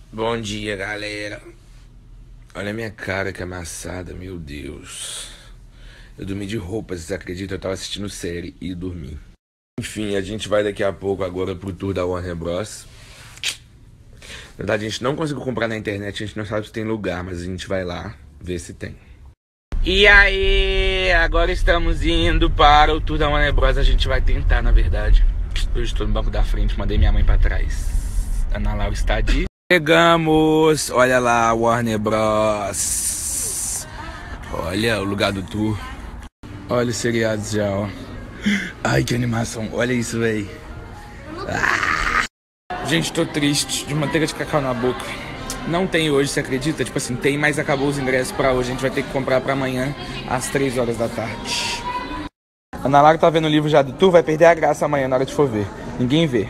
Bom dia, galera. Olha a minha cara que amassada, meu Deus. Eu dormi de roupa, vocês acreditam? Eu tava assistindo série e dormi. Enfim, a gente vai daqui a pouco agora pro tour da Warner Bros. Na verdade, a gente não conseguiu comprar na internet, a gente não sabe se tem lugar, mas a gente vai lá ver se tem. E aí, agora estamos indo para o tour da Warner Bros. A gente vai tentar, na verdade. Eu estou no banco da frente, mandei minha mãe pra trás. Ana Laura está de... Chegamos! Olha lá, Warner Bros. Olha o lugar do tour. Olha os seriados já, ó. Ai, que animação. Olha isso, véi. Ah! Gente, tô triste. De manteiga de cacau na boca. Não tem hoje, você acredita? Tipo assim, tem, mas acabou os ingressos pra hoje. A gente vai ter que comprar pra amanhã, às 3 horas da tarde. A Ana Laura tá vendo o livro já do tour, vai perder a graça amanhã na hora de for ver. Ninguém vê.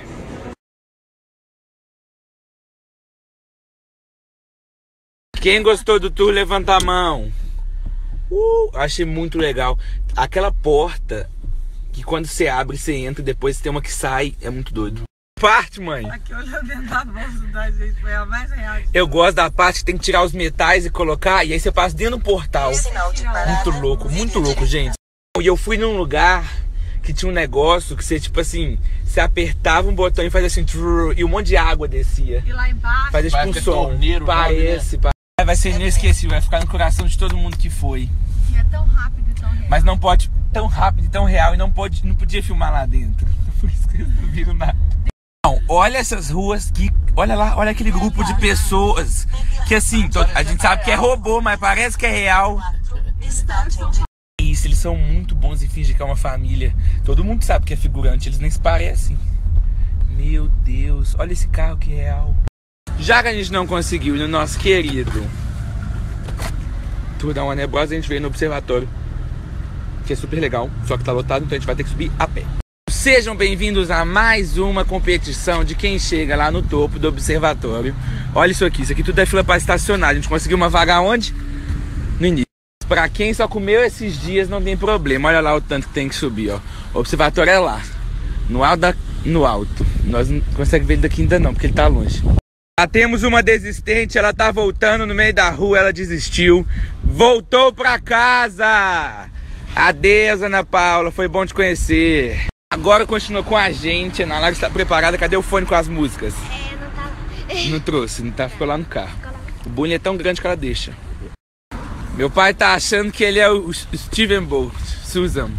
Quem gostou do tour, levanta a mão. Achei muito legal. Aquela porta que quando você abre, você entra e depois tem uma que sai. É muito doido. Parte, mãe. Aqui olhando dentro da bolsa da gente, foi a mais real. Eu gosto da parte que tem que tirar os metais e colocar. E aí você passa dentro do portal. Muito louco, gente. E eu fui num lugar que tinha um negócio que você, tipo assim, você apertava um botão e fazia assim, e um monte de água descia. E lá embaixo fazia tipo um som. Parece. Vai ser inesquecível, vai ficar no coração de todo mundo que foi. E é tão rápido e tão real. Mas não pode, tão rápido e tão real, e não podia filmar lá dentro. Por isso que eles não viram nada. Não, olha essas ruas que, olha lá, olha aquele grupo de pessoas que assim, a gente sabe que é robô, mas parece que é real. Isso, eles são muito bons em fingir que é uma família. Todo mundo sabe que é figurante, eles nem se parecem. Meu Deus, olha esse carro que real. Já que a gente não conseguiu ir no nosso querido tour da Warner Bros, a gente veio no observatório, que é super legal, só que tá lotado, então a gente vai ter que subir a pé. Sejam bem-vindos a mais uma competição de quem chega lá no topo do observatório. Olha isso aqui tudo é fila para estacionar. A gente conseguiu uma vaga onde? No início. Pra quem só comeu esses dias não tem problema. Olha lá o tanto que tem que subir, ó. O observatório é lá, no alto. Nós não conseguimos ver ele daqui ainda não, porque ele tá longe. Já temos uma desistente, ela tá voltando no meio da rua, ela desistiu. Voltou pra casa! Adeus, Ana Paula, foi bom te conhecer. Agora continua com a gente, a Ana Laura está preparada, cadê o fone com as músicas? Não tava. Não trouxe, não tá, ficou lá no carro. O bullying é tão grande que ela deixa. Meu pai tá achando que ele é o Steven Bolt, Susan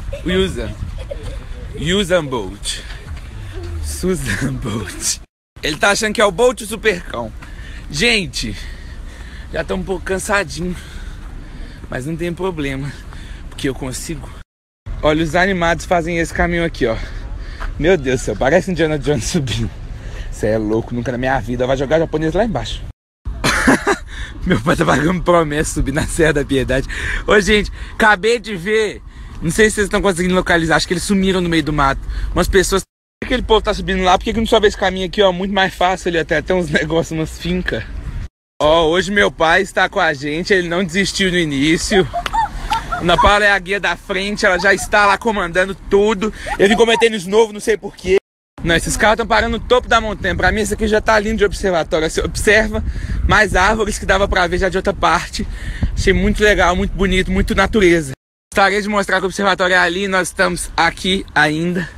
Bolt. Ele tá achando que é o Bolt Supercão. Gente, já tô um pouco cansadinho, mas não tem problema, porque eu consigo. Olha, os animados fazem esse caminho aqui, ó. Meu Deus do céu, parece Indiana Jones subindo. Você é louco, nunca na minha vida vai jogar japonês lá embaixo. Meu pai tá pagando promessa subir na Serra da Piedade. Ô, gente, acabei de ver. Não sei se vocês estão conseguindo localizar, acho que eles sumiram no meio do mato. Umas pessoas... Aquele povo tá subindo lá, por que não sobe esse caminho aqui, ó? Muito mais fácil ali, até uns negócios, umas fincas. Ó, hoje meu pai está com a gente, ele não desistiu no início. Ana Paula é a guia da frente, ela já está lá comandando tudo. Eu vim cometendo de novo, não sei porquê. Não, esses carros estão parando no topo da montanha. Pra mim, esse aqui já tá lindo de observatório. Você observa mais árvores que dava pra ver já de outra parte. Achei muito legal, muito bonito, muito natureza. Gostaria de mostrar que o observatório é ali, nós estamos aqui ainda.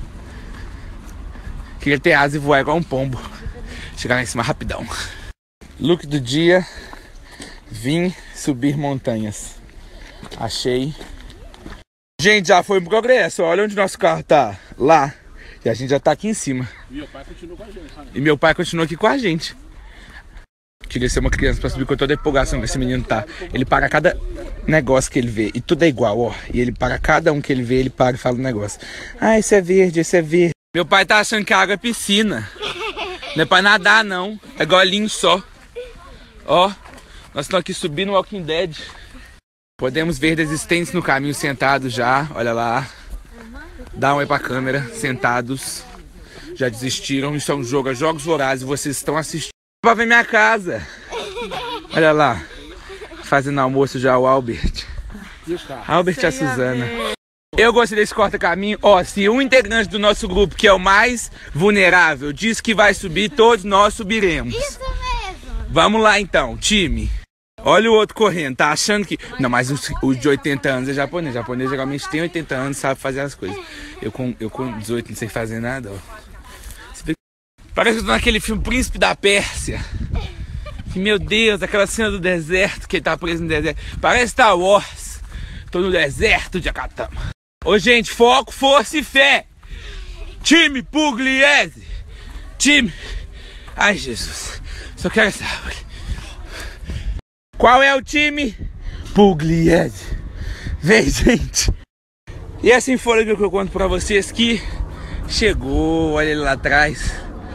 Queria ter asa e voar igual um pombo. Chegar lá em cima rapidão. Look do dia. Vim subir montanhas. Achei. Gente, já foi um progresso. Olha onde nosso carro tá. Lá. E a gente já tá aqui em cima. E meu pai continua com a gente. Né? E meu pai continua aqui com a gente. Queria ser uma criança pra subir com toda a empolgação que esse menino tá. Ele para cada negócio que ele vê. E tudo é igual, ó. E ele para cada um que ele vê, ele para e fala um negócio. Ah, esse é verde, esse é verde. Meu pai tá achando que a água é piscina. Não é pra nadar, não. É golinho só. Ó, nós estamos aqui subindo o Walking Dead. Podemos ver desistentes no caminho sentados já. Olha lá. Dá um oi pra câmera. Sentados. Já desistiram. Isso é um jogo, é Jogos Vorazes. Vocês estão assistindo pra ver minha casa. Olha lá. Fazendo almoço já o Albert. Albert e a Suzana. Eu gostei desse corta-caminho. Ó, se um integrante do nosso grupo, que é o mais vulnerável, diz que vai subir, todos nós subiremos. Isso mesmo. Vamos lá então, time. Olha o outro correndo, tá achando que... Não, mas os de 80 anos é japonês. O japonês geralmente tem 80 anos e sabe fazer as coisas. Eu com 18 não sei fazer nada, ó. Parece que eu tô naquele filme Príncipe da Pérsia. Que, meu Deus, aquela cena do deserto, que ele tá preso no deserto. Parece Star Wars. Tô no deserto de Akatama. Ô, gente, foco, força e fé. Time Pugliese. Time... Ai, Jesus. Só quero essa árvore. Qual é o time? Pugliese. Vem, gente. E essa infografia que eu conto pra vocês que chegou, olha ele lá atrás.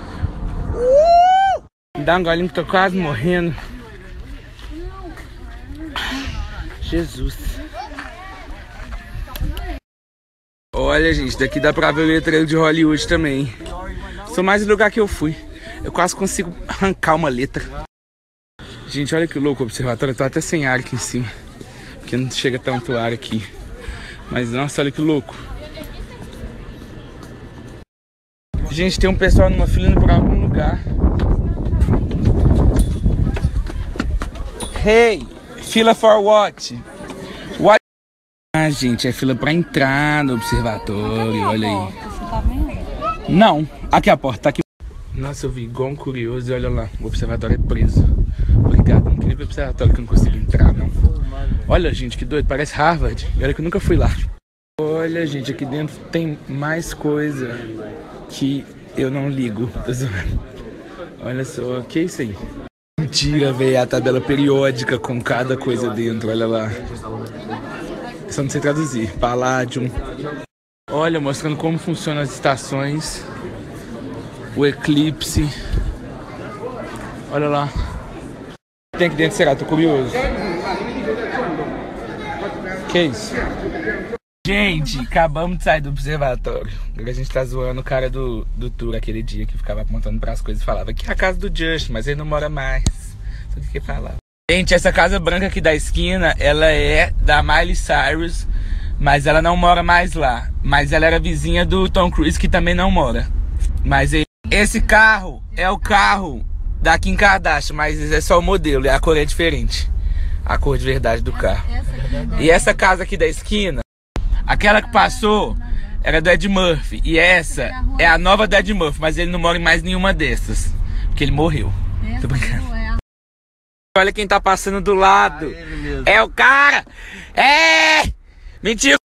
Dá um golinho que tô quase morrendo. Jesus. Olha, gente, daqui dá pra ver o letreiro de Hollywood também. Sou mais do lugar que eu fui. Eu quase consigo arrancar uma letra. Gente, olha que louco o observatório. Eu tô até sem ar aqui em cima, porque não chega tanto ar aqui. Mas, nossa, olha que louco. Gente, tem um pessoal numa fila indo pra algum lugar. Hey, fila for what? What? Ah, gente, é fila pra entrar no observatório, olha aí. Você tá vendo? Não, aqui a porta, tá aqui. Nossa, eu vi igual um curioso e olha lá, o observatório é preso. Obrigado, não queria ver o observatório que eu não consigo entrar, não. Olha, gente, que doido, parece Harvard. Olha que eu nunca fui lá. Olha, gente, aqui dentro tem mais coisa que eu não ligo. Olha só, o que é isso aí? Mentira, velho, a tabela periódica com cada coisa dentro, olha lá. Só não sei traduzir. Palladium. Olha, mostrando como funcionam as estações. O eclipse. Olha lá. Tem aqui dentro, será? Tô curioso. Que isso? Gente, acabamos de sair do observatório. A gente tá zoando o cara do tour aquele dia que ficava apontando pras coisas e falava que é a casa do Just, mas ele não mora mais. Sabe o que falava? Gente, essa casa branca aqui da esquina, ela é da Miley Cyrus, mas ela não mora mais lá. Mas ela era vizinha do Tom Cruise, que também não mora. Mas esse carro é o carro da Kim Kardashian, mas é só o modelo, a cor é diferente. A cor de verdade do carro. E essa casa aqui da esquina, aquela que passou, era do Ed Murphy. E essa é a nova do Ed Murphy, mas ele não mora em mais nenhuma dessas, porque ele morreu. Tô brincando. Olha quem tá passando do lado. É o cara! É! Mentira!